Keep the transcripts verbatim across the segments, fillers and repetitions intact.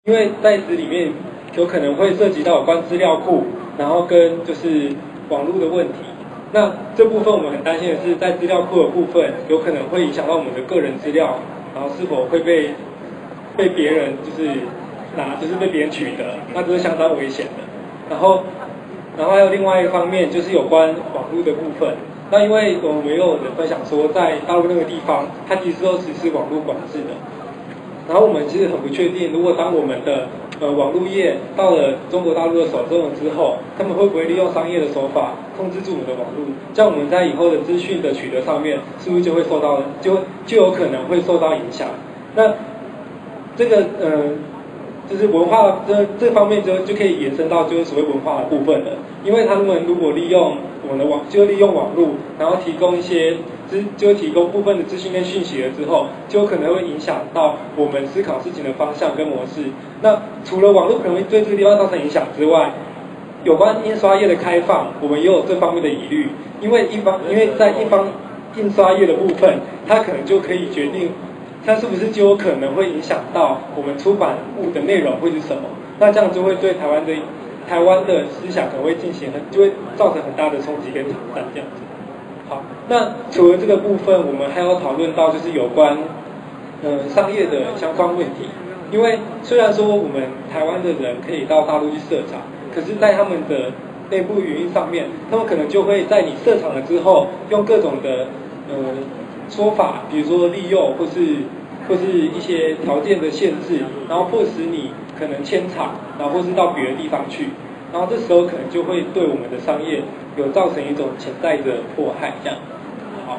因为在这里面有可能会涉及到有关资料库，然后跟就是网络的问题。那这部分我们很担心的是，在资料库的部分，有可能会影响到我们的个人资料，然后是否会被被别人就是拿，就是被别人取得，那这是相当危险的。然后，然后还有另外一方面就是有关网络的部分。那因为我们也有人分享说，在大陆那个地方，它其实都实施网络管制的。然后我们其实很不确定，如果当我们的呃网络业到了中国大陆的手中了之后，他们会不会利用商业的手法控制住我们的网络？这样我们在以后的资讯的取得上面，是不是就会受到就就有可能会受到影响？那这个呃就是文化这这方面就就可以延伸到就是所谓文化的部分了，因为他们如果利用我们的网就利用网络，然后提供一些资就提供部分的资讯跟讯息了之后，就有可能会影响到我们思考事情的方向跟模式。那除了网络可能会对这个地方造成影响之外，有关印刷业的开放，我们也有这方面的疑虑，因为一方因为在一方印刷业的部分，它可能就可以决定。它是不是就有可能会影响到我们出版物的内容会是什么？那这样就会对台湾的台湾的思想可能会进行很就会造成很大的冲击跟挑战这样子。好，那除了这个部分，我们还要讨论到就是有关呃商业的相关问题。因为虽然说我们台湾的人可以到大陆去设厂，可是在他们的内部营运上面，他们可能就会在你设厂了之后，用各种的呃。说法，比如说利诱或是或是一些条件的限制，然后迫使你可能迁厂，然后或是到别的地方去，然后这时候可能就会对我们的商业有造成一种潜在的迫害，这样。好，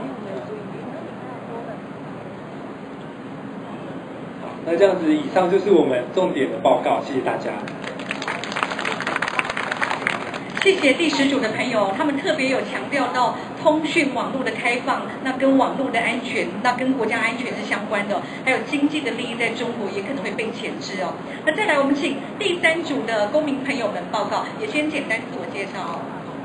好，那这样子，以上就是我们重点的报告，谢谢大家。 谢谢第十组的朋友，他们特别有强调到通讯网络的开放，那跟网络的安全，那跟国家安全是相关的，还有经济的利益在中国也可能会被牵制哦。那再来，我们请第三组的公民朋友们报告，也先简单自我介绍。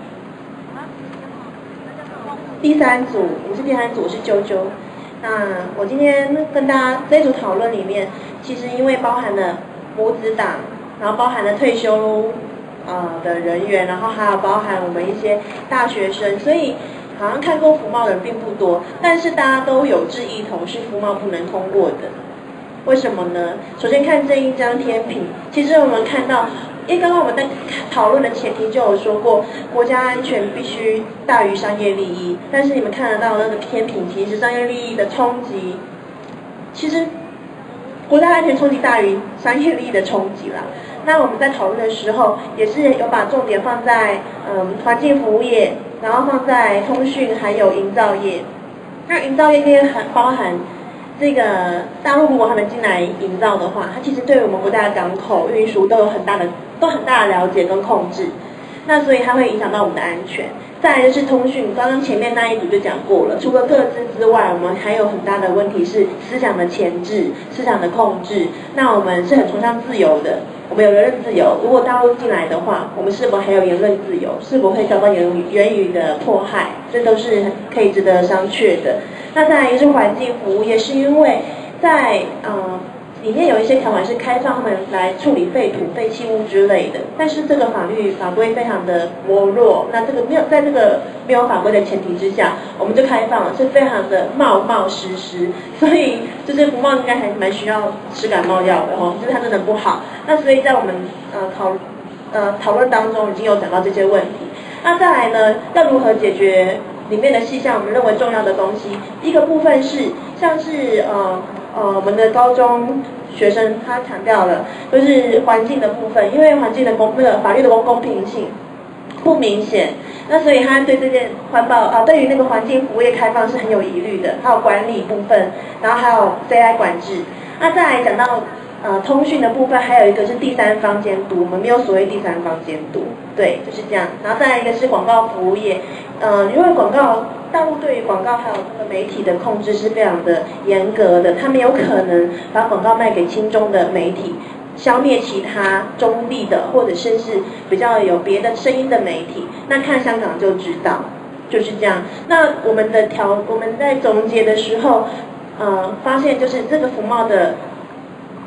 第三组，我是第三组，我是啾啾。那我今天跟大家这一组讨论里面，其实因为包含了母子党，然后包含了退休。呃的人员，然后还有包含我们一些大学生，所以好像看过服贸的人并不多，但是大家都有志一同，是服贸不能通过的。为什么呢？首先看这一张天平，其实我们看到，因为刚刚我们在讨论的前提就有说过，国家安全必须大于商业利益，但是你们看得到那个天平，其实商业利益的冲击，其实国家安全冲击大于商业利益的冲击啦。那我们在讨论的时候，也是有把重点放在嗯环境服务业，然后放在通讯还有营造业。那营造业也很包含这个大陆如果他们进来营造的话，它其实对我们国家的港口运输都有很大的都很大的了解跟控制。那所以它会影响到我们的安全。再来就是通讯，刚刚前面那一组就讲过了，除了个资之外，我们还有很大的问题是思想的钳制、思想的控制。那我们是很崇尚自由的。我们有言论自由，如果大陆进来的话，我们是否还有言论自由？是否会遭到言语言语的迫害？这都是可以值得商榷的。那再来就是环境服务业，是因为在呃里面有一些条款是开放他们来处理废土、废弃物之类的，但是这个法律法规非常的薄弱。那这个没有在这个没有法规的前提之下，我们就开放了，是非常的冒冒失失。所以就是服贸应该还蛮需要吃感冒药的哦，就是它真的不好。那所以在我们呃讨呃讨论当中已经有讲到这些问题。那再来呢，要如何解决里面的细项？我们认为重要的东西，一个部分是像是呃。呃，我们的高中学生他强调了，就是环境的部分，因为环境的公那个法律的公公平性不明显，那所以他对这件环保啊、呃，对于那个环境服务业开放是很有疑虑的，还有管理部分，然后还有 C I 管制。那再来讲到呃通讯的部分，还有一个是第三方监督，我们没有所谓第三方监督，对，就是这样。然后再来一个是广告服务业，呃，因为广告。大陆对于广告还有这个媒体的控制是非常的严格的，他们有可能把广告卖给亲中的媒体，消灭其他中立的或者甚至比较有别的声音的媒体。那看香港就知道，就是这样。那我们的条我们在总结的时候，呃，发现就是这个服贸的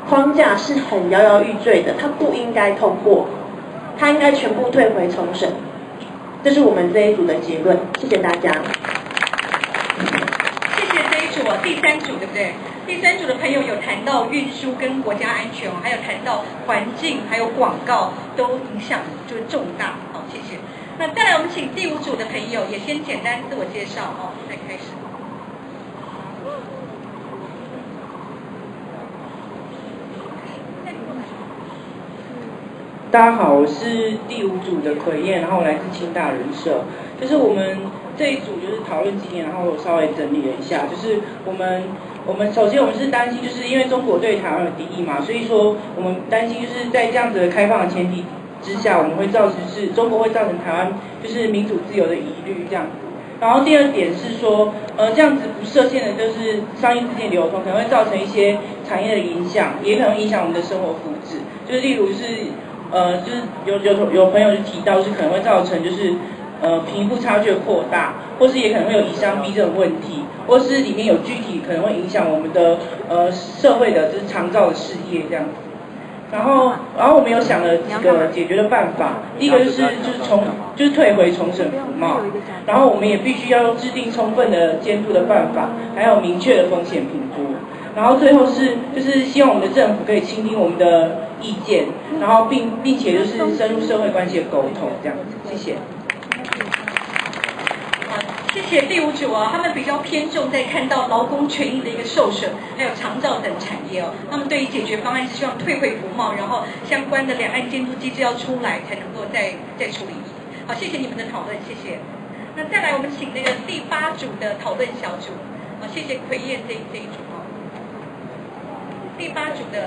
框架是很摇摇欲坠的，它不应该通过，它应该全部退回重审。这是我们这一组的结论，谢谢大家。 谢谢这一组哦，第三组对不对？第三组的朋友有谈到运输跟国家安全哦，还有谈到环境，还有广告都影响就是重大。好，谢谢。那再来我们请第五组的朋友也先简单自我介绍哦，来开始。 大家好，我是第五组的奎燕，然后我来自清大人社。就是我们这一组就是讨论几点，然后我稍微整理了一下，就是我们我们首先我们是担心，就是因为中国对台湾有敌意嘛，所以说我们担心就是在这样子的开放的前提之下，我们会造成是中国会造成台湾就是民主自由的疑虑这样。然后第二点是说，呃，这样子不设限的就是商业资金流通，可能会造成一些产业的影响，也可能影响我们的生活福祉。就是例如是。呃，就是有有有朋友就提到，是可能会造成就是呃贫富差距的扩大，或是也可能会有以商逼这种问题，或是里面有具体可能会影响我们的呃社会的就是长照的事业这样子。然后然后我们有想了几个解决的办法，第一个就是就是重就是退回重审服贸，然后我们也必须要制定充分的监督的办法，还有明确的风险评估。然后最后是就是希望我们的政府可以倾听我们的意见，然后并并且就是深入社会关系的沟通这样子，谢谢。 好，谢谢第五组哦，他们比较偏重在看到劳工权益的一个受损，还有长照等产业哦。他们对于解决方案是希望退回服贸，然后相关的两岸监督机制要出来，才能够再再处理。好，谢谢你们的讨论，谢谢。那再来我们请那个第八组的讨论小组，好，谢谢奎燕这这一组哦。第八组的，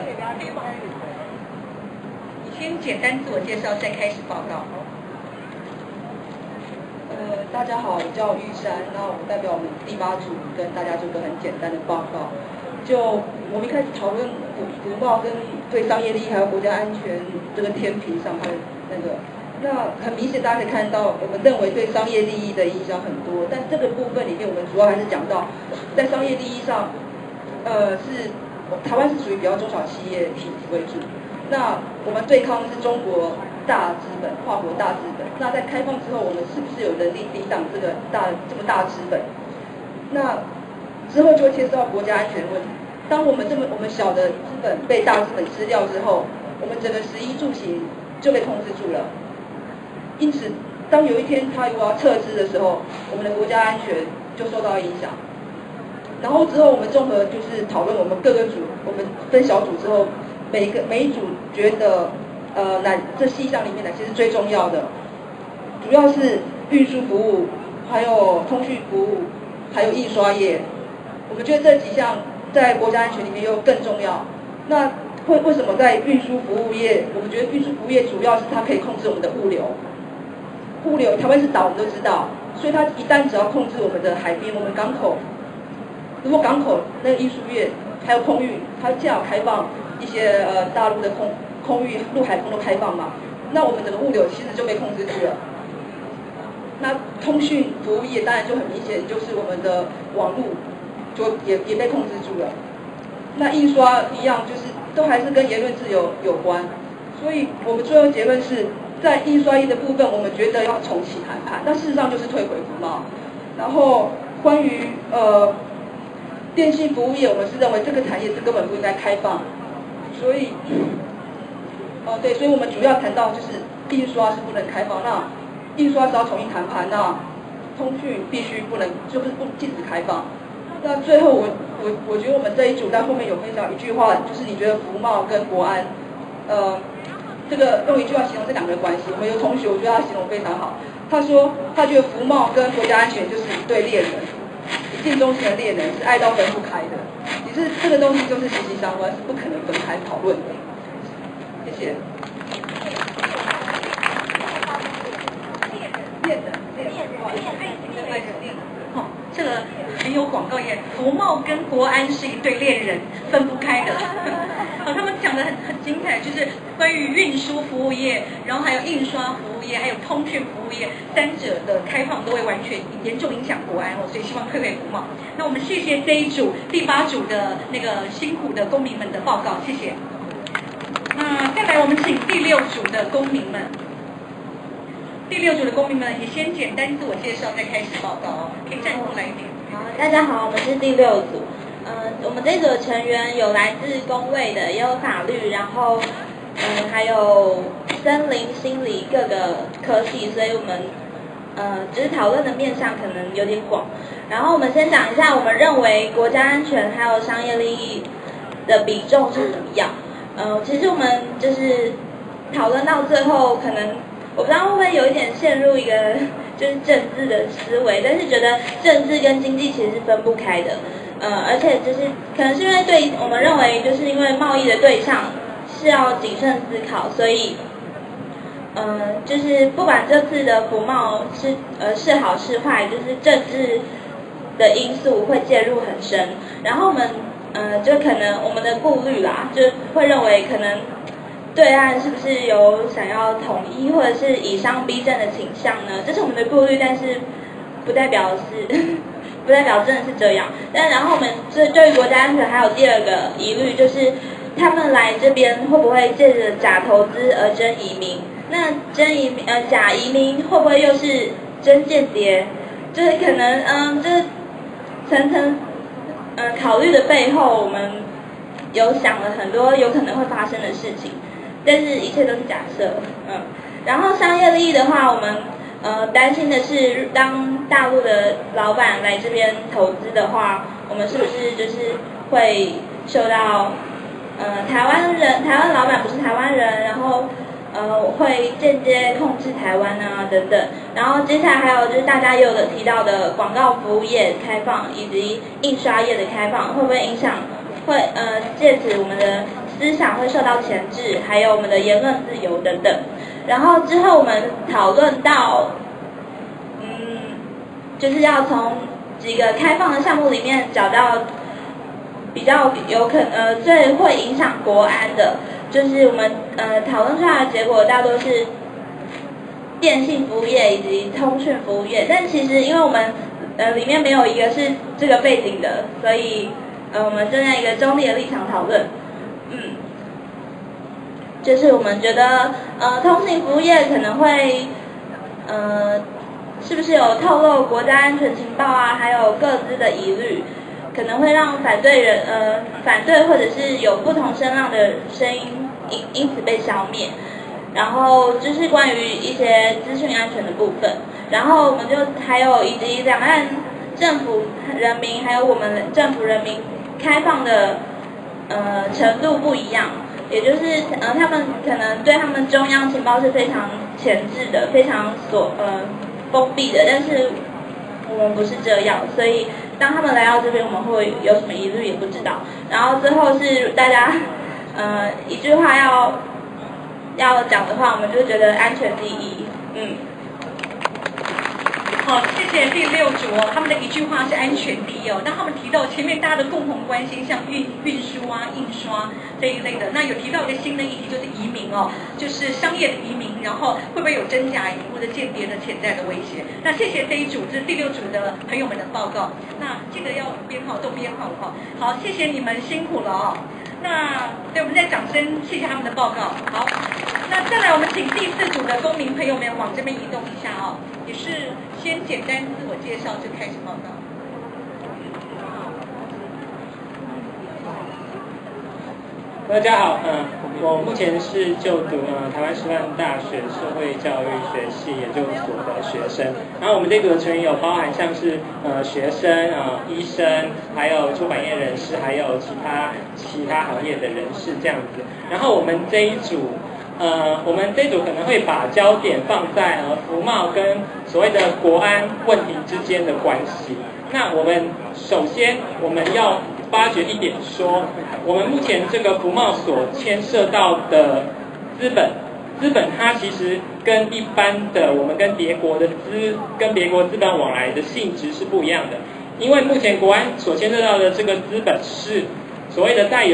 你先简单自我介绍，再开始报告。 呃，大家好，我叫玉山，那我代表我们第八组跟大家做个很简单的报告。就我们一开始讨论服服贸跟对商业利益还有国家安全这个天平上它的那个，那很明显大家可以看到，我们认为对商业利益的影响很多，但这个部分里面我们主要还是讲到在商业利益上，呃是。台湾是属于比较中小企业体为主，那我们对抗的是中国大资本、跨国大资本。那在开放之后，我们是不是有能力抵挡这个大这么大资本？那之后就会牵涉到国家安全的问题。当我们这么我们小的资本被大资本吃掉之后，我们整个食衣住行就被控制住了。因此，当有一天他如果要撤资的时候，我们的国家安全就受到影响。然后之后我们综合就是讨论我们各个组，我们分小组之后，每一个每一组觉得呃哪这细项里面哪些是最重要的，主要是运输服务，还有通讯服务，还有印刷业。我们觉得这几项在国家安全里面又更重要。那为为什么在运输服务业？我们觉得运输服务业主要是它可以控制我们的物流，物流台湾是岛，我们都知道，所以它一旦只要控制我们的海边，我们港口。如果港口那个运输业还有空域，它既然开放一些呃大陆的空空域、陆海空都开放嘛，那我们整个物流其实就被控制住了。那通讯服务业当然就很明显，就是我们的网络就也也被控制住了。那印刷一样，就是都还是跟言论自由有关。所以我们最后结论是在印刷业的部分，我们觉得要重启谈判，那事实上就是退回服贸。然后关于呃。电信服务业，我们是认为这个产业是根本不应该开放，所以，哦对，所以我们主要谈到就是印刷是不能开放，那印刷是要重新谈判，那通讯必须不能就是不禁止开放。那最后我我我觉得我们这一组在后面有分享一句话，就是你觉得服贸跟国安，呃，这个用一句话形容这两个的关系，我们有同学我觉得他形容非常好，他说他觉得服贸跟国家安全就是一对恋人。一见钟情的恋人是爱到分不开的，也是这个东西就是息息相关，是不可能分开讨论的。谢谢。恋人，恋人， 恋人，哦，这个很有广告业，服贸跟国安是一对恋人，分不开的。 好，他们讲的很很精彩，就是关于运输服务业，然后还有印刷服务业，还有通讯服务业三者的开放都会完全严重影响国安哦，所以希望退回服贸。那我们谢谢这一组第八组的那个辛苦的公民们的报告，谢谢。那再来，我们请第六组的公民们。第六组的公民们也先简单自我介绍，再开始报告哦。可以站出来一点。 好，大家好，我们是第六组。嗯、呃，我们这组的成员有来自公卫的，也有法律，然后嗯、呃、还有森林、心理各个科系，所以我们呃只是讨论的面向可能有点广。然后我们先讲一下，我们认为国家安全还有商业利益的比重是怎么样。呃，其实我们就是讨论到最后，可能我不知道会不会有一点陷入一个就是政治的思维，但是觉得政治跟经济其实是分不开的。呃，而且就是可能是因为对我们认为，就是因为贸易的对象是要谨慎思考，所以，嗯、呃，就是不管这次的服贸是呃是好是坏，就是政治的因素会介入很深。然后我们呃就可能我们的顾虑啦，就会认为可能对岸是不是有想要统一或者是以商逼政的倾向呢？这是我们的顾虑，但是不代表是。不代表真的是这样，但然后我们这对于国家安全还有第二个疑虑，就是他们来这边会不会借着假投资而真移民？那真移民呃假移民会不会又是真间谍？就是可能嗯，就是层层嗯考虑的背后，我们有想了很多有可能会发生的事情，但是一切都是假设，嗯。然后商业利益的话，我们。呃，担心的是，当大陆的老板来这边投资的话，我们是不是就是会受到，呃，台湾人，台湾老板不是台湾人，然后呃会间接控制台湾啊等等。然后接下来还有就是大家也有的提到的广告服务业开放以及印刷业的开放，会不会影响？会呃，借此我们的思想会受到钳制，还有我们的言论自由等等。然后之后我们讨论到，嗯，就是要从几个开放的项目里面找到比较有可呃最会影响国安的，就是我们呃讨论出来的结果大多是电信服务业以及通讯服务业，但其实因为我们呃里面没有一个是这个背景的，所以呃我们站在一个中立的立场讨论，嗯。就是我们觉得，呃，通信服务业可能会，呃，是不是有透露国家安全情报啊，还有各自的疑虑，可能会让反对人，呃，反对或者是有不同声浪的声音因因此被消灭。然后就是关于一些资讯安全的部分，然后我们就还有以及两岸政府人民还有我们政府人民开放的，呃，程度不一样。也就是呃，他们可能对他们中央情报是非常钳制的，非常锁呃封闭的，但是我们不是这样，所以当他们来到这边，我们会有什么疑虑也不知道。然后最后是大家呃一句话要要讲的话，我们就觉得安全第一，嗯。 好，谢谢第六组哦，他们的一句话是安全第一哦。当他们提到前面大家的共同关心，像运运输啊、印刷这一类的，那有提到一个新的议题，就是移民哦，就是商业的移民，然后会不会有真假移民或者间谍的潜在的威胁？那谢谢这一组，这是第六组的朋友们的报告。那记得要编号，都编号了哈。好，谢谢你们辛苦了哦。那对，我们再掌声谢谢他们的报告。好，那再来我们请第四组的公民朋友们往这边移动一下哦，也是先简单自我介绍就开始报告。 大家好，嗯、呃，我目前是就读呃台湾师范大学社会教育学系研究所的学生。然后我们这组的成员有包含像是呃学生、呃医生，还有出版业人士，还有其他其他行业的人士这样子。然后我们这一组，呃，我们这一组可能会把焦点放在呃服贸跟所谓的国安问题之间的关系。那我们首先我们要发掘一点说，我们目前这个服贸所牵涉到的资本，资本它其实跟一般的我们跟别国的资跟别国资本往来的性质是不一样的，因为目前国安所牵涉到的这个资本是所谓的带有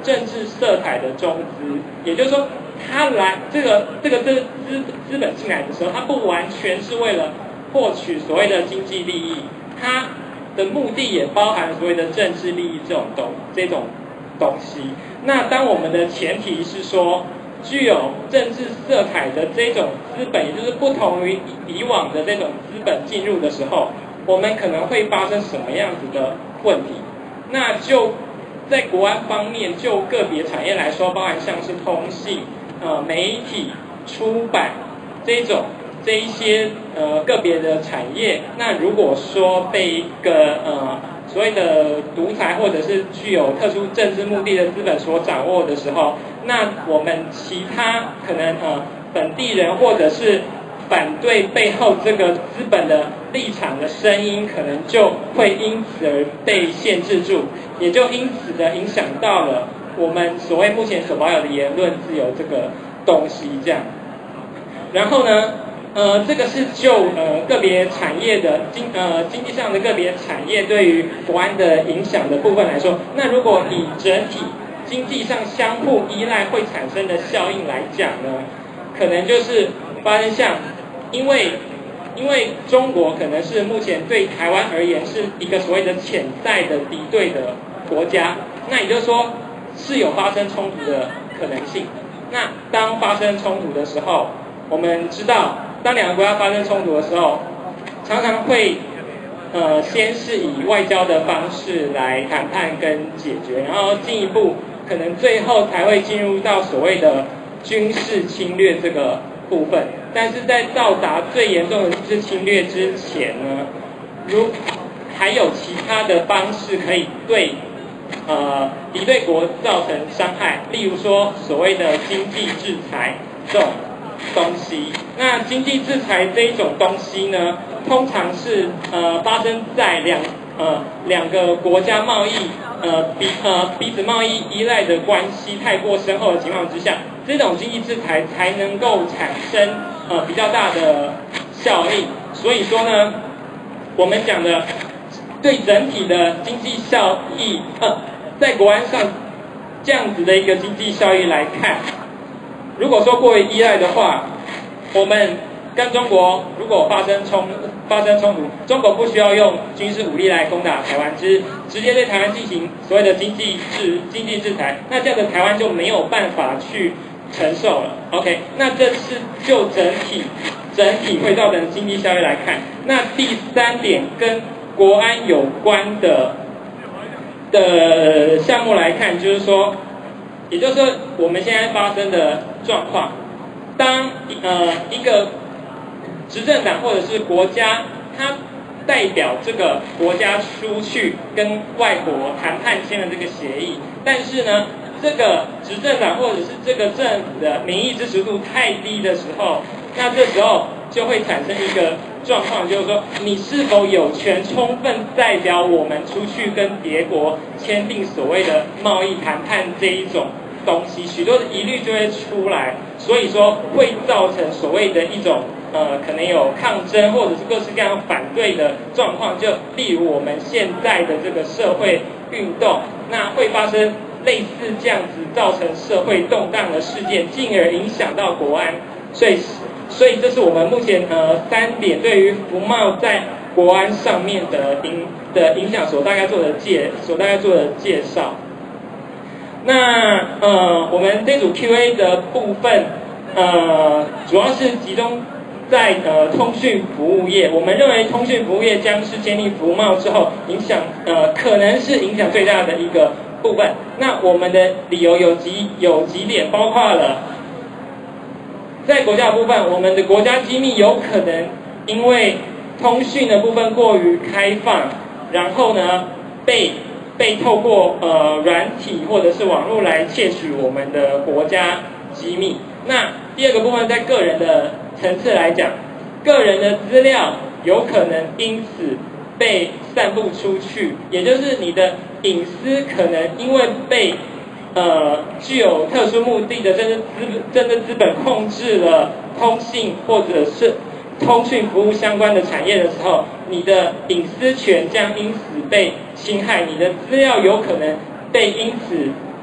政治色彩的中资，也就是说，他来这个这个这个资资本进来的时候，他不完全是为了获取所谓的经济利益，他的目的也包含所谓的政治利益这种东这种东西。那当我们的前提是说，具有政治色彩的这种资本，也就是不同于以往的这种资本进入的时候，我们可能会发生什么样子的问题？那就在国安方面，就个别产业来说，包含像是通信、呃媒体、出版这种这一些呃个别的产业，那如果说被一个呃所谓的独裁或者是具有特殊政治目的的资本所掌握的时候，那我们其他可能呃本地人或者是反对背后这个资本的立场的声音，可能就会因此而被限制住，也就因此的影响到了我们所谓目前所保有的言论自由这个东西这样。然后呢，呃，这个是就呃个别产业的经呃经济上的个别产业对于国安的影响的部分来说，那如果以整体经济上相互依赖会产生的效应来讲呢，可能就是发生像，因为因为中国可能是目前对台湾而言是一个所谓的潜在的敌对的国家，那也就是说是有发生冲突的可能性。那当发生冲突的时候，我们知道，当两个国家发生冲突的时候，常常会呃先是以外交的方式来谈判跟解决，然后进一步可能最后才会进入到所谓的军事侵略这个部分。但是在到达最严重的军事侵略之前呢，如还有其他的方式可以对呃敌对国造成伤害，例如说所谓的经济制裁这种东西。那经济制裁这一种东西呢，通常是呃发生在两呃两个国家贸易呃彼呃彼此贸易依赖的关系太过深厚的情况之下，这种经济制裁才能够产生呃比较大的效应。所以说呢，我们讲的对整体的经济效益，呃，在国安上这样子的一个经济效益来看，如果说过于依赖的话，我们跟中国如果发生冲发生冲突，中国不需要用军事武力来攻打台湾，只直接对台湾进行所谓的经济制经济制裁，那这样的台湾就没有办法去承受了。OK， 那这是就整体整体会造成经济效益来看。那第三点跟国安有关的的项目来看，就是说，也就是说我们现在发生的状况，当呃一个执政党或者是国家，它代表这个国家出去跟外国谈判签了这个协议，但是呢，这个执政党或者是这个政府的民意支持度太低的时候，那这时候就会产生一个状况，就是说你是否有权充分代表我们出去跟别国签订所谓的贸易谈判这一种东西，许多的疑虑就会出来，所以说会造成所谓的一种呃可能有抗争或者是各式各样反对的状况，就例如我们现在的这个社会运动，那会发生类似这样子造成社会动荡的事件，进而影响到国安。所以所以这是我们目前呃三点对于服贸在国安上面的影的影响所大概做的介所大概做的介绍。那呃我们这组 Q A 的部分呃主要是集中在呃通讯服务业，我们认为通讯服务业将是建立服贸之后影响呃可能是影响最大的一个部分。那我们的理由有几有几点，包括了在国家的部分，我们的国家机密有可能因为通讯的部分过于开放，然后呢被被透过呃软体或者是网络来窃取我们的国家机密。那第二个部分，在个人的层次来讲，个人的资料有可能因此被散布出去，也就是你的隐私可能因为被呃具有特殊目的的政治资政治资本控制了通信或者是通讯服务相关的产业的时候，你的隐私权将因此被侵害，你的资料有可能被因此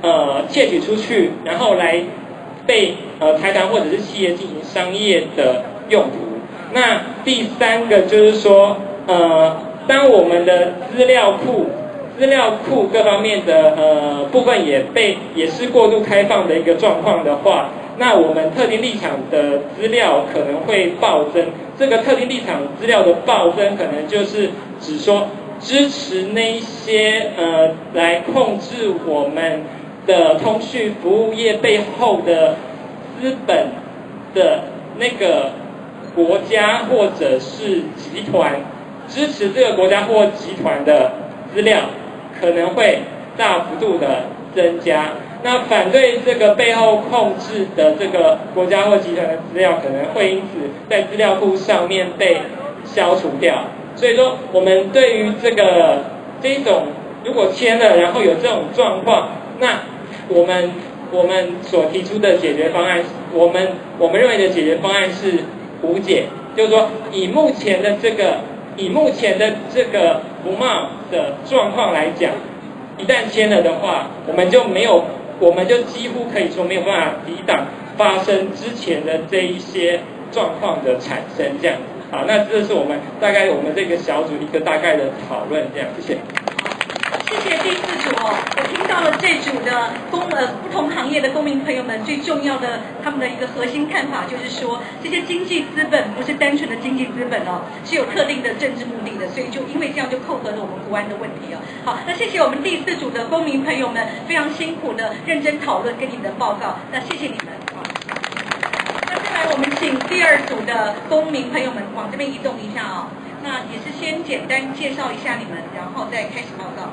呃窃取出去，然后来被呃财团或者是企业进行商业的用途。那第三个就是说，呃，当我们的资料库、资料库各方面的呃部分也被也是过度开放的一个状况的话，那我们特定立场的资料可能会暴增。这个特定立场资料的暴增，可能就是指说支持那些呃来控制我们的通讯服务业背后的资本的那个国家或者是集团，支持这个国家或集团的资料可能会大幅度的增加。那反对这个背后控制的这个国家或集团的资料，可能会因此在资料库上面被消除掉。所以说，我们对于这个这一种如果签了，然后有这种状况，那我们我们所提出的解决方案，我们我们认为的解决方案是无解，就是说以目前的这个以目前的这个服贸的状况来讲，一旦签了的话，我们就没有。我们就几乎可以说没有办法抵挡发生之前的这一些状况的产生，这样子。好，那这是我们大概我们这个小组一个大概的讨论，这样，谢谢。 谢谢第四组哦，我听到了这组的公呃不同行业的公民朋友们最重要的他们的一个核心看法，就是说这些经济资本不是单纯的经济资本哦，是有特定的政治目的的，所以就因为这样就扣合了我们国安的问题哦。好，那谢谢我们第四组的公民朋友们非常辛苦的认真讨论跟你们的报告，那谢谢你们啊。那再来我们请第二组的公民朋友们往这边移动一下哦。那也是先简单介绍一下你们，然后再开始报告。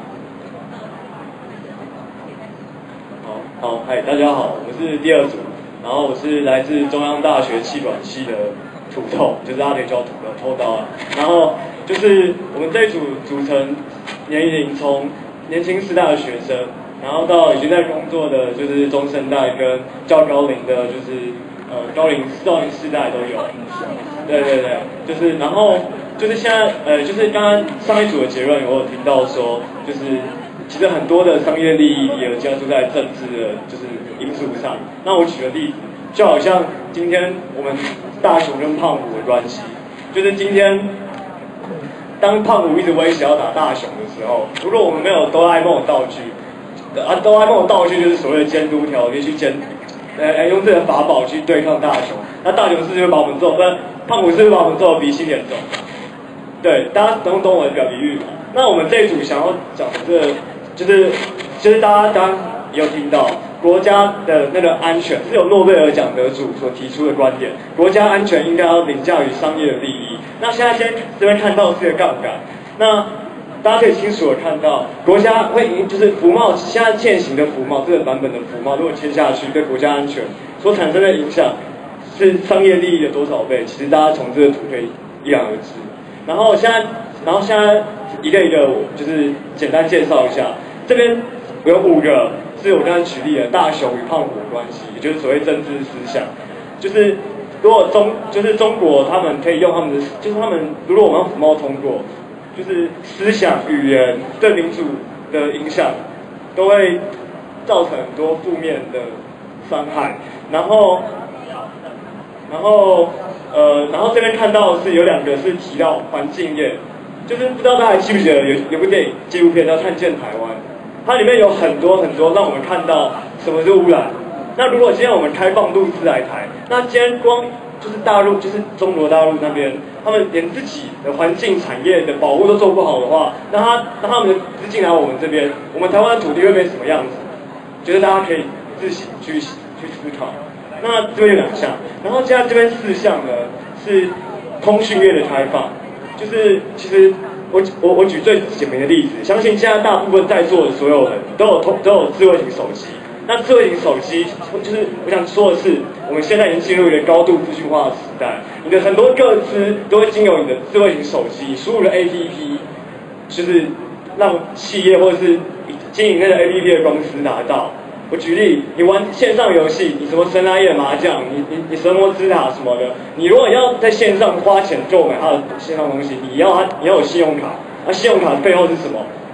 好，好，嗨，大家好，我是第二组，然后我是来自中央大学气管系的土豆，就是阿联叫土豆，偷刀啊。然后就是我们这一组组成年龄从年轻世代的学生，然后到已经在工作的就是中生代跟较高龄的，就是呃高龄高龄世代都有。对对对，就是然后就是现在呃就是刚刚上一组的结论，我有听到说就是。其实很多的商业利益也有加注在政治的，就是因素上。那我举个例子，就好像今天我们大雄跟胖虎的关系，就是今天当胖虎一直威胁要打大雄的时候，如果我们没有哆啦 A 梦的道具，啊哆啦 A 梦的道具就是所谓的监督条例去监，呃用这个法宝去对抗大雄，那大雄是不是会把我们揍？不然胖虎是不是把我们揍得鼻青脸肿？对，大家懂懂我的表比喻嘛？那我们这一组想要讲的这个。就是，就是大家刚刚有听到，国家的那个安全是有诺贝尔奖得主所提出的观点，国家安全应该要凌驾于商业的利益。那现在先这边看到是个杠杆，那大家可以清楚的看到，国家会影就是服贸现在现行的服贸这个版本的服贸，如果签下去，对国家安全所产生的影响是商业利益的多少倍？其实大家从这个图可以一览而知。然后现在，然后现在一个一个，我就是简单介绍一下。这边有五个是我刚才举例的大雄与胖虎的关系，也就是所谓政治思想。就是如果中就是中国他们可以用他们的，就是他们如果我们要服贸通过，就是思想语言对民主的影响，都会造成很多负面的伤害。然后，然后呃，然后这边看到是有两个是提到环境业，就是不知道大家还记不记得有有部电影纪录片叫《看见台湾》。它里面有很多很多让我们看到什么是污染。那如果今天我们开放陆资来台，那今天光就是大陆，就是中国大陆那边，他们连自己的环境产业的保护都做不好的话，那他那他们的资进来我们这边，我们台湾的土地会变什么样子？觉得大家可以自行去去思考。那这边有两项，然后接下来这边四项呢是通讯业的开放，就是其实。我我我举最简明的例子，相信现在大部分在座的所有人都有通都有智慧型手机。那智慧型手机就是我想说的是，我们现在已经进入一个高度资讯化的时代，你的很多个资都会经由你的智慧型手机输入的 A P P， 就是让企业或者是经营那个 A P P 的公司拿到。我举例，你玩线上游戏，你什么神来也麻将，你你你神魔之塔什么的，你如果要在线上花钱购买它的线上东西，你要它你要有信用卡，那信用卡背后是什么？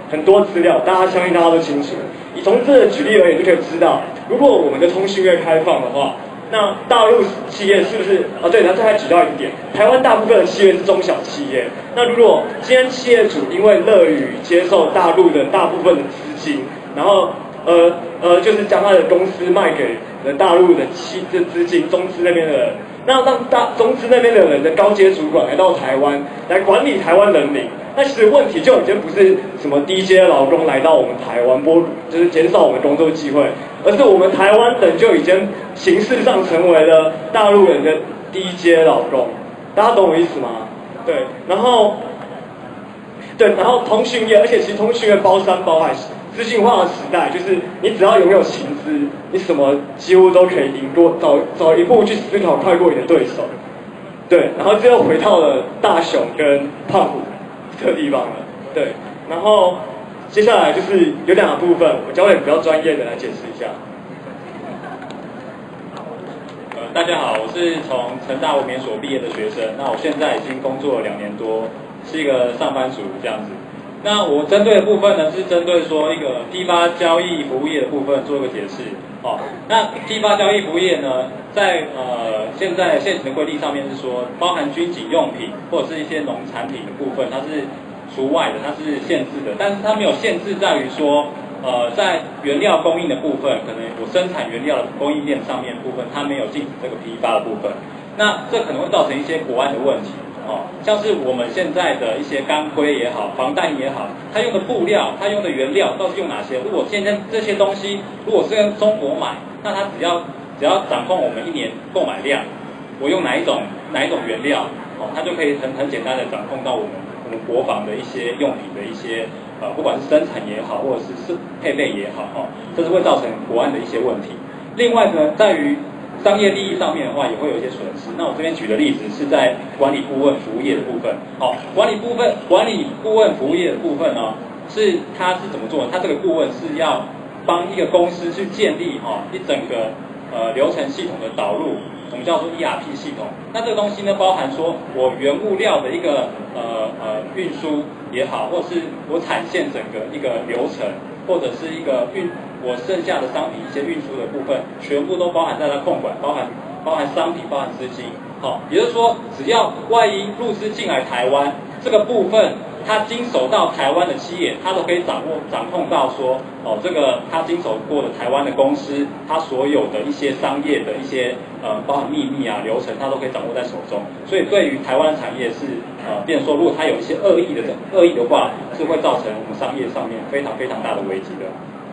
很多资料，大家相信大家都清楚。以从这个举例而言，就可以知道，如果我们的通讯业开放的话，那大陆企业是不是？啊，对，然后再举到一点，台湾大部分的企业是中小企业。那如果今天企业主因为乐于接受大陆的大部分的资金，然后呃呃，就是将他的公司卖给了大陆的企的资金中资那边的人，那让大中资那边的人的高阶主管来到台湾来管理台湾人民。那其实问题就已经不是什么低阶劳工来到我们台湾剥，就是减少我们工作机会，而是我们台湾人就已经形式上成为了大陆人的低阶劳工。大家懂我意思吗？对，然后对，然后通讯业，而且其实通讯业包山包海，资讯化的时代，就是你只要拥有薪资，你什么几乎都可以赢过，早早一步去思考快过你的对手。对，然后最后回到了大雄跟胖虎这个地方了。对，然后接下来就是有两个部分，我交给比较专业的来解释一下。 呃，大家好，我是从成大文研所毕业的学生，那我现在已经工作了两年多，是一个上班族这样子。那我针对的部分呢，是针对说一个批发交易服务业的部分做一个解释。哦，那批发交易服务业呢，在呃现在现行的规定上面是说，包含军警用品或者是一些农产品的部分，它是除外的，它是限制的，但是它没有限制在于说，呃，在原料供应的部分，可能我生产原料的供应链上面的部分，它没有禁止这个批发的部分，那这可能会造成一些国安的问题。哦，像是我们现在的一些钢盔也好，防弹也好，它用的布料，它用的原料到底用哪些？如果现在这些东西如果是跟中国买，那它只要只要掌控我们一年购买量，我用哪一种哪一种原料，哦，它就可以很很简单的掌控到我们我们国防的一些用品的一些呃，不管是生产也好，或者是是配备也好，哦，这是会造成国安的一些问题。另外呢，在于商业利益上面的话，也会有一些损失。那我这边举的例子是在管理顾问服务业的部分。好、哦，管理部分管理顾问服务业的部分呢，是它是怎么做的？它这个顾问是要帮一个公司去建立哈、哦、一整个呃流程系统的导入，我们叫做 E R P 系统。那这个东西呢，包含说我原物料的一个呃呃运输也好，或是我产线整个一个流程，或者是一个运。我剩下的商品一些运输的部分，全部都包含在它控管，包含包含商品，包含资金。好、哦，也就是说，只要外一入资进来台湾这个部分，它经手到台湾的企业，它都可以掌握掌控到说，哦，这个它经手过的台湾的公司，它所有的一些商业的一些呃，包含秘密啊流程，它都可以掌握在手中。所以对于台湾的产业是呃，变成说，如果它有一些恶意的恶意的话，是会造成我们商业上面非常非常大的危机的。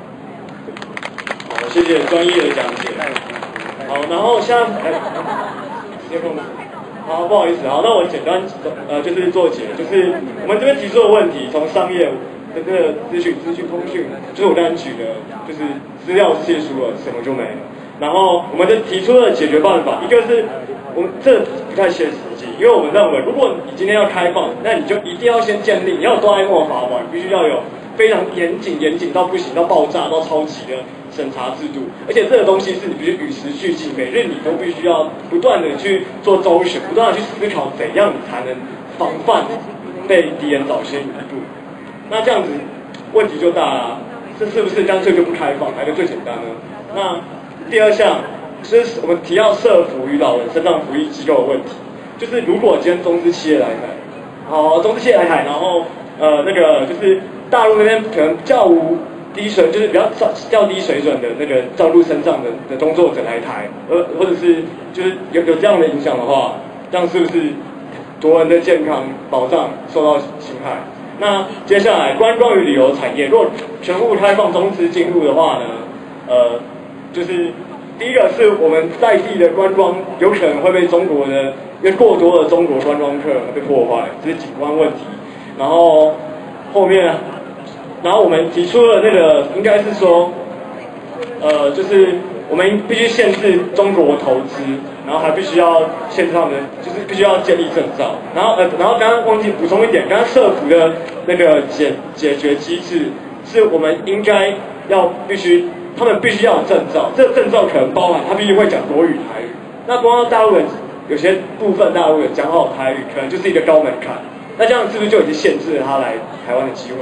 好，谢谢专业的讲解。好，然后像，哎，时间控制。好，不好意思，好，那我简单呃就是做解，就是我们这边提出的问题，从商业的这个资讯、资讯通讯，就是我刚才举的，就是资料泄出了，什么就没了。然后我们就提出了解决办法，一个是我们这不太切实际，因为我们认为，如果你今天要开放，那你就一定要先建立，你要有哆啦 A 梦的法宝，你必须要有非常严谨、严谨到不行、到爆炸、到超级的审查制度，而且这个东西是你必须与时俱进，每日你都必须要不断的去做周旋，不断的去思考怎样你才能防范被敌人早先一步。那这样子问题就大了，这是不是干脆就不开放，来个最简单呢？那第二项就是我们提到社福与老人身障福利机构的问题，就是如果今天中资企业来台，好，中资企业来台，然后呃那个就是大陆那边可能较无低水，就是比较较低水准的那个照顾身障的的工作者来台，呃或者是就是有有这样的影响的话，这样是不是国人的健康保障受到侵害？那接下来观光与旅游产业，如果全部开放中资进入的话呢，呃，就是第一个是我们在地的观光有可能会被中国的，因为过多的中国观光客被破坏，这是景观问题。然后后面，然后我们提出了那个应该是说，呃，就是我们必须限制中国投资，然后还必须要限制他们，就是必须要建立证照。然后呃，然后刚刚忘记补充一点，刚刚社福的那个解解决机制，是我们应该要必须，他们必须要有证照，这个证照可能包含他必须会讲国语、台语。那光大陆人有些部分大陆人讲好台语，可能就是一个高门槛。那这样是不是就已经限制了他来台湾的机会？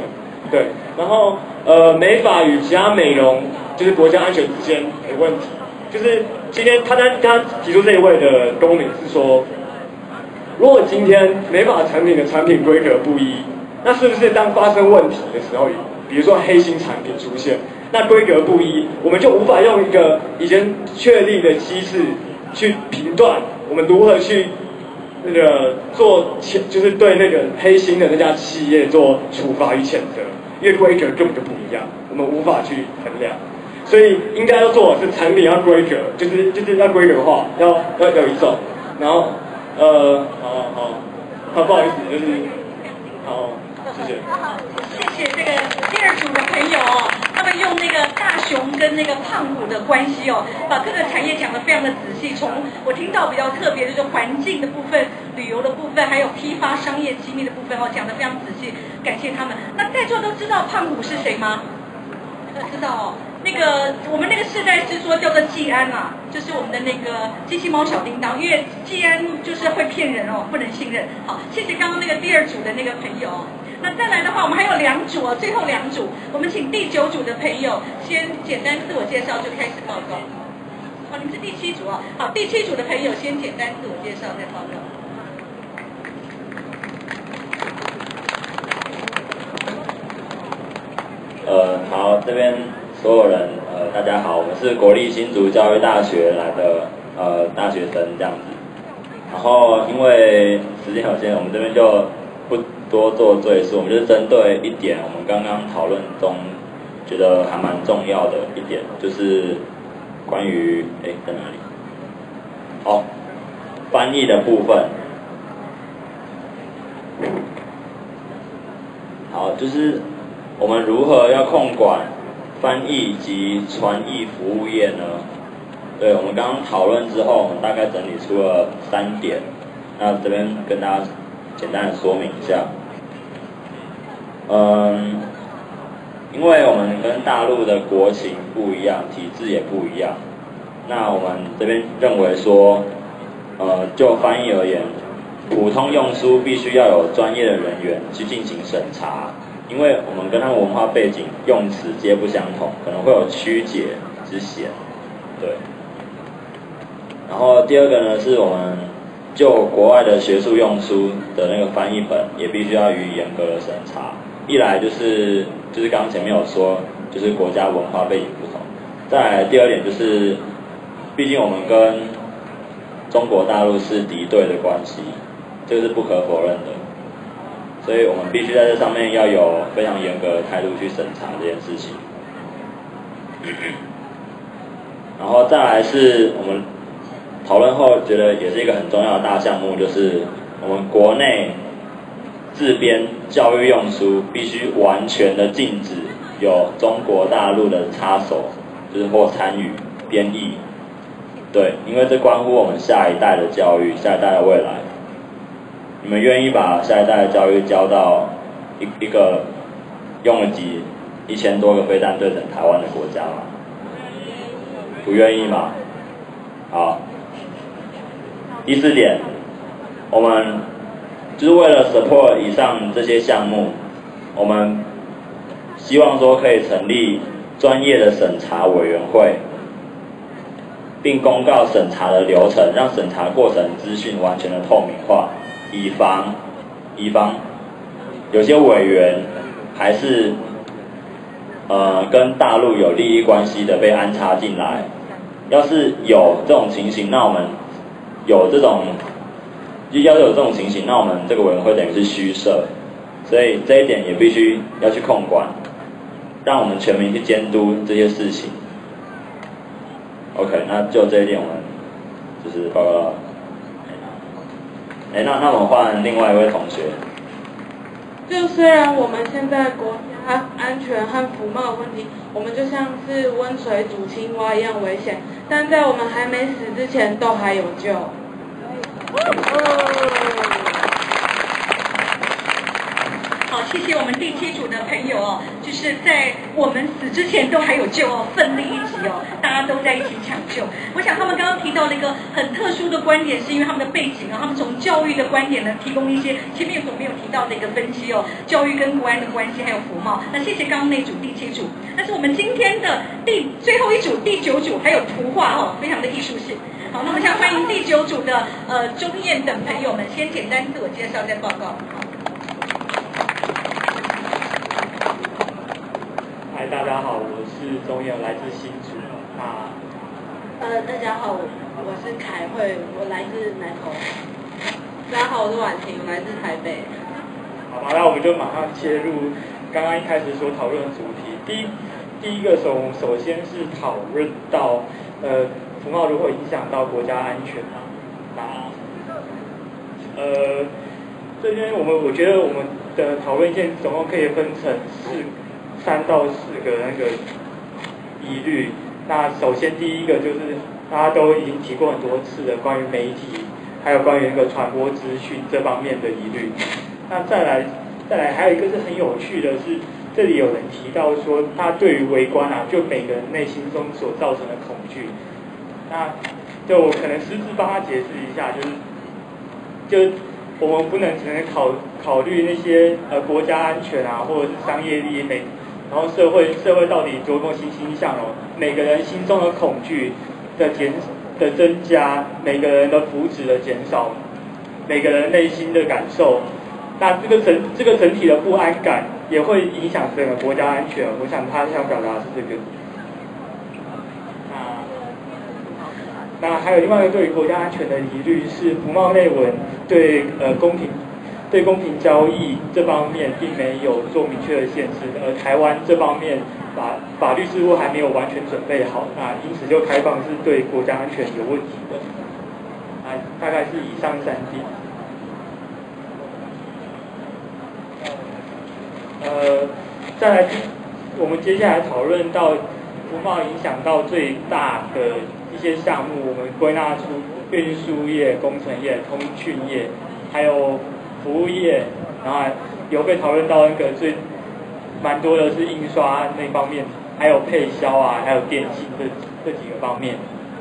对，然后呃美发与其他美容就是国家安全之间的问题，就是今天他他他提出这一位的公民是说，如果今天美发产品的产品规格不一，那是不是当发生问题的时候，比如说黑心产品出现，那规格不一，我们就无法用一个已经确立的机制去评断我们如何去那个做就是对那个黑心的那家企业做处罚与谴责，因为规格根本就不一样，我们无法去衡量。所以应该要做的是产品要规格，就是就是要规格化，要要有一种，然后呃好好好不好意思，就是好谢谢。 好，谢谢这个第二组的朋友哦，他们用那个大熊跟那个胖虎的关系哦，把各个产业讲得非常的仔细。从我听到比较特别的就是环境的部分、旅游的部分，还有批发商业机密的部分哦，讲得非常仔细，感谢他们。那在座都知道胖虎是谁吗？知道哦。那个我们那个世代是说叫做技安啦，就是我们的那个机器猫小叮当，因为技安就是会骗人哦，不能信任。好，谢谢刚刚那个第二组的那个朋友。那再来的话，我们还有两组哦，最后两组，我们请第九组的朋友先简单自我介绍就开始报告。哦，你们是第七组哦，好，第七组的朋友先简单自我介绍再报告。 呃，好，这边所有人，呃，大家好，我们是国立新竹教育大学来的呃大学生这样子。然后因为时间有限，我们这边就不多做赘述，我们就是针对一点我们刚刚讨论中觉得还蛮重要的一点，就是关于哎在哪里？哦，翻译的部分。好，就是我们如何要控管翻译及传译服务业呢？对，我们刚刚讨论之后，我们大概整理出了三点，那这边跟大家简单的说明一下。嗯，因为我们跟大陆的国情不一样，体制也不一样，那我们这边认为说，呃，就翻译而言，普通用书必须要有专业的人员去进行审查，因为我们跟他们文化背景、用词皆不相同，可能会有曲解之嫌，对。然后第二个呢，是我们就国外的学术用书的那个翻译本，也必须要予以严格的审查。一来就是就是刚刚前面有说，就是国家文化背景不同。再来第二点就是，毕竟我们跟中国大陆是敌对的关系，这个是不可否认的。所以我们必须在这上面要有非常严格的态度去审查这件事情。然后再来是我们讨论后觉得也是一个很重要的大项目，就是我们国内自编教育用书必须完全的禁止有中国大陆的插手，就是或参与编译。对，因为这关乎我们下一代的教育，下一代的未来。你们愿意把下一代的教育交到一一个用了几一千多个飞弹对准台湾的国家吗？不愿意吗？好。第四点，我们就是为了 support 以上这些项目，我们希望说可以成立专业的审查委员会，并公告审查的流程，让审查过程资讯完全的透明化，以防以防有些委员还是呃跟大陆有利益关系的被安插进来。要是有这种情形，那我们有这种要有这种情形，那我们这个委员会等于是虚设，所以这一点也必须要去控管，让我们全民去监督这些事情。OK， 那就这一点我们就是报告到。哎，那那我们换另外一位同学。 就虽然我们现在国家安全和服贸问题，我们就像是温水煮青蛙一样危险，但在我们还没死之前都还有救。 好， 谢谢我们第七组的朋友哦，就是在我们死之前都还有救哦，奋力一击哦，大家都在一起抢救。我想他们刚刚提到了一个很特殊的观点，是因为他们的背景啊，他们从教育的观点呢，提供一些前面所没有提到的一个分析哦，教育跟国安的关系，还有服贸。那谢谢刚刚那组第七组，但是我们今天的第最后一组第九组还有图画哦，非常的艺术性。好，那我们现在欢迎第九组的呃钟燕等朋友们，先简单自我介绍再报告。 嗨，大家好，我是钟燕，来自新竹。那呃，大家好，我是凯慧，我来自南投。大家好，我是婉婷，我来自台北。 好吧，那我们就马上切入刚刚一开始所讨论的主题。第一，第一个首首先是讨论到呃。服贸如何影响到国家安全啊？那呃，这边我们我觉得我们的讨论意见总共可以分成四三到四个那个疑虑。那首先第一个就是大家都已经提过很多次的关于媒体，还有关于那个传播资讯这方面的疑虑。那再来再来还有一个是很有趣的是，这里有人提到说，他对于围观啊，就每个人内心中所造成的恐惧。那就我可能私自帮他解释一下，就是就我们不能只能考考虑那些呃国家安全啊，或者是商业利益，每然后社会社会到底多么欣欣向荣，每个人心中的恐惧的减的增加，每个人的福祉的减少，每个人内心的感受，那这个整这个整体的不安感也会影响整个国家安全。我想他想表达的是这个。那还有另外一个对于国家安全的疑虑是，服贸内文对呃公平对公平交易这方面并没有做明确的限制，而台湾这方面法法律事务还没有完全准备好，那因此就开放是对国家安全有问题的。啊，大概是以上三点。呃，再来，我们接下来讨论到服贸影响到最大的一些项目，我们归纳出运输业、工程业、通讯业，还有服务业，然后有被讨论到那个最蛮多的是印刷那方面，还有配销啊，还有电信这这几个方面。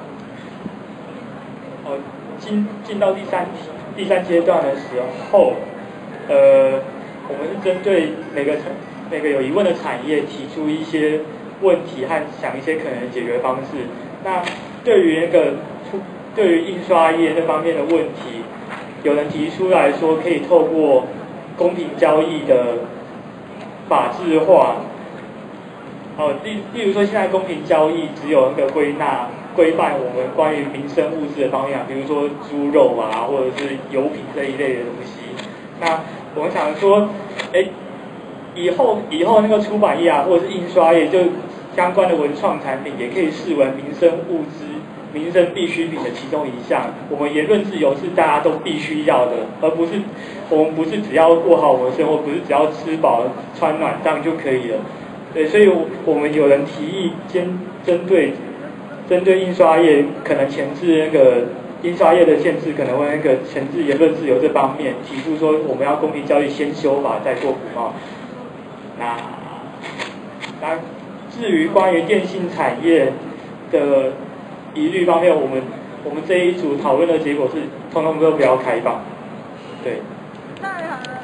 哦，进进到第三题第三阶段的时候，呃，我们是针对每个每个有疑问的产业提出一些问题和想一些可能的解决方式。那对于那个对于印刷业这方面的问题，有人提出来说可以透过公平交易的法制化，哦，例例如说现在公平交易只有那个归纳规范我们关于民生物资的方面，比如说猪肉啊，或者是油品这一类的东西。那我们想说，哎，以后以后那个出版业啊，或者是印刷业，就相关的文创产品也可以视为民生物资、民生必需品的其中一项。我们言论自由是大家都必须要的，而不是我们不是只要过好我们的生活，不是只要吃饱穿暖这样就可以了。对，所以我们有人提议针针对针对印刷业可能前置那个印刷业的限制，可能会那个前置言论自由这方面提出说，我们要公平交易，先修法再做服贸。那那。至于关于电信产业的疑虑方面，我们我们这一组讨论的结果是，通通都不要开放。对。太好了。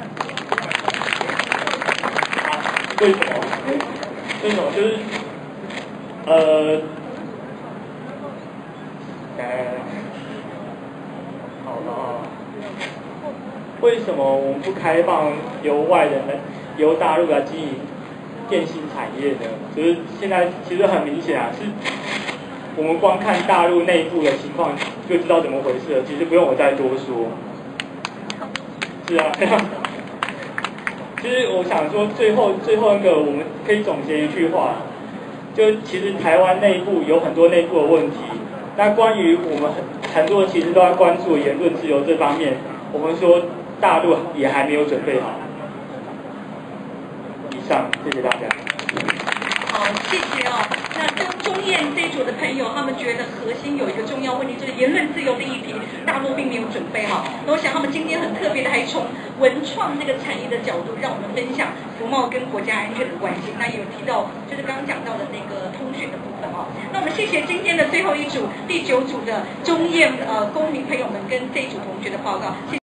为什么？为什么？就是呃，呃，好了啊。为什么我们不开放由外人来由大陆来经营电信产业呢？就是现在其实很明显啊，是我们光看大陆内部的情况就知道怎么回事了，其实不用我再多说。是啊，其实我想说最后最后一个我们可以总结一句话，就其实台湾内部有很多内部的问题，那关于我们很很多其实都在关注言论自由这方面，我们说大陆也还没有准备好。以上，谢谢大家。 好，谢谢哦。 那中中燕这一组的朋友，他们觉得核心有一个重要问题，就是言论自由的议题，大陆并没有准备好。那我想他们今天很特别的，还从文创这个产业的角度，让我们分享服贸跟国家安全的关系。那也有提到，就是刚刚讲到的那个通讯的部分哦。那我们谢谢今天的最后一组第九组的中燕呃公民朋友们跟这一组同学的报告。谢谢